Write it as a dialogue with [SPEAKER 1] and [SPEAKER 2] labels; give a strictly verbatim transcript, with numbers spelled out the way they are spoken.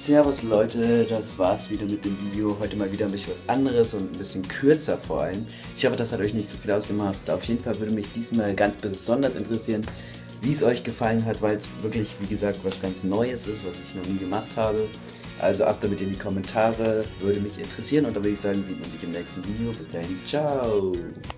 [SPEAKER 1] Servus Leute, das war's wieder mit dem Video. Heute mal wieder ein bisschen was anderes und ein bisschen kürzer vor allem. Ich hoffe, das hat euch nicht so viel ausgemacht. Auf jeden Fall würde mich diesmal ganz besonders interessieren, wie es euch gefallen hat, weil es wirklich, wie gesagt, was ganz Neues ist, was ich noch nie gemacht habe. Also ab damit in die Kommentare, würde mich interessieren und dann würde ich sagen, sieht man sich im nächsten Video. Bis dahin, ciao!